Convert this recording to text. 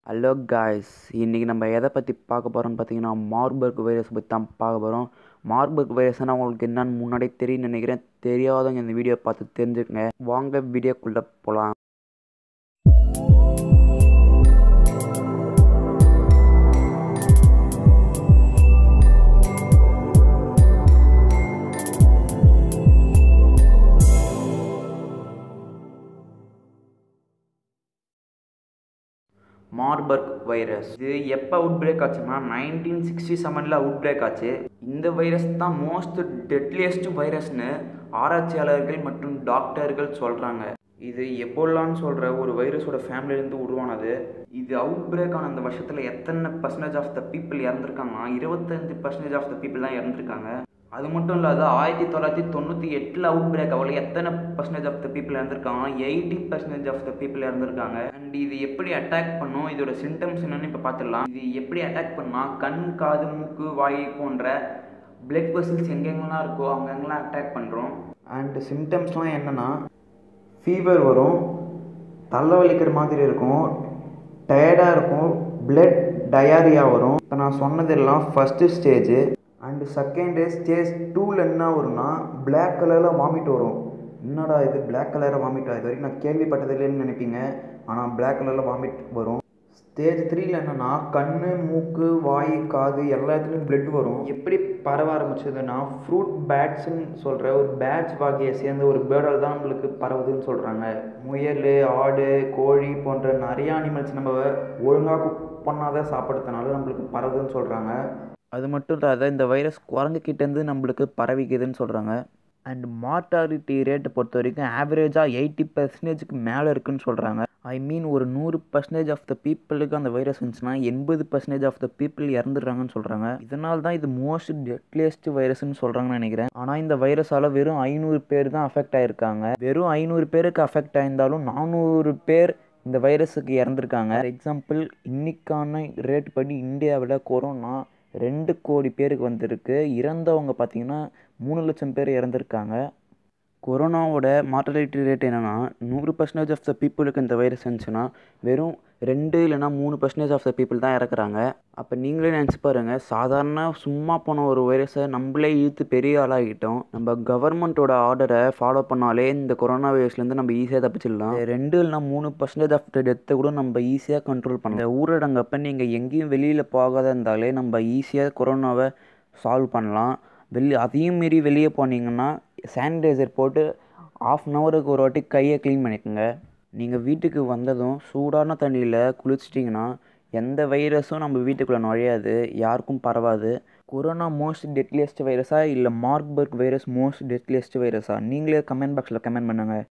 Hello guys, இன்றைக்கி நம்ம எதை பற்றி பார்க்க போகிறோம்னு பார்த்தீங்கன்னா மார்பர்க் வைரஸ் பற்றி தான் பார்க்க போகிறோம். மார்பர்க் வைரஸ்னால் உங்களுக்கு என்னன்னு முன்னாடியே தெரியும்னு நினைக்கிறேன். தெரியாதவங்க இந்த வீடியோ பார்த்து தெரிஞ்சுக்கங்க. வாங்க வீடியோக்குள்ளே போகலாம். மார்பர்க் வைரஸ் இது எப்போ அவுட் பிரேக் ஆச்சுன்னா 1967 அவுட் பிரேக் ஆச்சு. இந்த வைரஸ் தான் மோஸ்ட் டெட்லியஸ்ட் வைரஸ்னு ஆராய்ச்சியாளர்கள் மற்றும் டாக்டர்கள் சொல்கிறாங்க. இது எபோலான்னு சொல்கிற ஒரு வைரஸோட ஃபேமிலியிலேருந்து உருவானது. இது அவுட் பிரேக் ஆன அந்த வருஷத்தில் எத்தனை பர்சன்டேஜ் ஆஃப் த பீப்புள் இறந்துருக்காங்கன்னா 25% ஆஃப் த பீப்புள் தான் இறந்துருக்காங்க. அது மட்டும் இல்லாத 1998 அவுட் பிரேக் ஆகல எத்தனை பர்சன்டேஜ் ஆஃப் த பீப்புள் இறந்துருக்காங்கன்னா 80% ஆஃப் த பீப்புள் இறந்துருக்காங்க. அண்ட் இது எப்படி அட்டாக் பண்ணும், இதோட சிம்டம்ஸ் என்னன்னு இப்போ பார்த்துடலாம். இது எப்படி அட்டாக் பண்ணால் கண், காது, மூக்கு, வாய் போன்ற பிளட் வெசல்ஸ் எங்கெங்கெல்லாம் இருக்கோ அங்கெங்கெல்லாம் அட்டாக் பண்ணுறோம். அண்ட் சிம்டம்ஸ்லாம் என்னென்னா ஃபீவர் வரும், தலைவலிக்கிற மாதிரி இருக்கும், டயர்டாக இருக்கும், பிளட் டயாரியா வரும். இப்போ நான் சொன்னதெல்லாம் first stage. And second stage 2ல் என்ன வரும்னா பிளாக் கலரில் வாமிட் வரும். என்னடா இது பிளாக் கலரில் வாமிட் ஆகுது வரைக்கும் நான் கேள்விப்பட்டதில்லைன்னு நினைப்பீங்க. ஆனால் பிளாக் கலரில் வாமிட் வரும். ஸ்டேஜ் 3ல் என்னென்னா கண், மூக்கு, வாய், காது எல்லாத்துலேயும் பிளட் வரும். எப்படி பரவ ஆரம்பிச்சதுன்னா ஃப்ரூட் பேட்ஸ்ன்னு சொல்கிற ஒரு பேட்ஸ் வகையை சேர்ந்த ஒரு பேர்டால் தான் நம்மளுக்கு பரவுதுன்னு சொல்கிறாங்க. முயல், ஆடு, கோழி போன்ற நிறைய அனிமல்ஸ் நம்ம ஒழுங்காக குக் பண்ணாத சாப்பிட்றதுனால நம்மளுக்கு பரவுதுன்னு சொல்கிறாங்க. அது மட்டும் இல்லாத இந்த வைரஸ் குரங்குக்கிட்டேருந்து நம்மளுக்கு பரவிக்குதுன்னு சொல்கிறாங்க. அண்ட் மார்டாலிட்டி ரேட்டை பொறுத்த வரைக்கும் ஆவரேஜாக 80% மேலே இருக்குதுன்னு சொல்கிறாங்க. ஐ மீன் ஒரு 100% ஆஃப் த பீப்புளுக்கு அந்த வைரஸ் இருந்துச்சுன்னா 80% ஆஃப் த பீப்புள் இறந்துடுறாங்கன்னு சொல்கிறாங்க. இதனால தான் இது மோஸ்ட் டெட்லியஸ்ட் வைரஸ்ன்னு சொல்கிறாங்கன்னு நினைக்கிறேன். ஆனால் இந்த வைரஸால் வெறும் 500 பேர் தான் அஃபெக்ட் ஆகிருக்காங்க. வெறும் 500 பேருக்கு அஃபெக்ட் ஆயிருந்தாலும் 400 பேர் இந்த வைரஸுக்கு இறந்துருக்காங்க. ஃபார் எக்ஸாம்பிள் இன்னைக்கான ரேட் படி இந்தியாவில் கொரோனா 2 கோடி பேருக்கு வந்திருக்கு. இறந்தவங்க பார்த்திங்கன்னா 3 லட்சம் பேர் இறந்துருக்காங்க. கொரோனாவோட மார்டாலிட்டி ரேட் என்னென்னா 100% ஆஃப் த பீப்புளுக்கு இந்த வைரஸ் இருந்துச்சுன்னா வெறும் 2 இல்லைனா 3% ஆஃப் த பீப்புள் தான் இறக்குறாங்க. அப்போ நீங்களே நினச்சி பாருங்கள், சாதாரண சும்மா போன ஒரு வைரஸை நம்மளே இழுத்து பெரிய ஆளாகிட்டோம். நம்ம கவர்மெண்ட்டோட ஆர்டரை ஃபாலோ பண்ணாலே இந்த கொரோனா வைரஸ்லேருந்து நம்ம ஈஸியாக தப்பிச்சிடலாம். 2 இல்லைனா 3% ஆஃப் த டெத்தை கூட நம்ம ஈஸியாக கண்ட்ரோல் பண்ணலாம். இந்த ஊரடங்கப்போ நீங்கள் எங்கேயும் வெளியில் போகாத இருந்தாலே நம்ம ஈஸியாக கொரோனாவை சால்வ் பண்ணலாம். அதையும் மீறி வெளியே போனீங்கன்னா சானிடைசர் போட்டு 1/2 ஹவருக்கு ஒரு வாட்டி கையை க்ளீன் பண்ணிக்கோங்க. நீங்கள் வீட்டுக்கு வந்ததும் சூடான தண்ணியில் குளிச்சிட்டிங்கன்னா எந்த வைரஸும் நம்ம வீட்டுக்குள்ளே நுழையாது, யாருக்கும் பரவாது. கொரோனா மோஸ்ட் டெட்லியஸ்ட் வைரஸா இல்லை மார்பர்க் வைரஸ் மோஸ்ட் டெட்லியஸ்ட் வைரஸா? நீங்களே கமெண்ட் பாக்ஸில் கமெண்ட் பண்ணுங்கள்.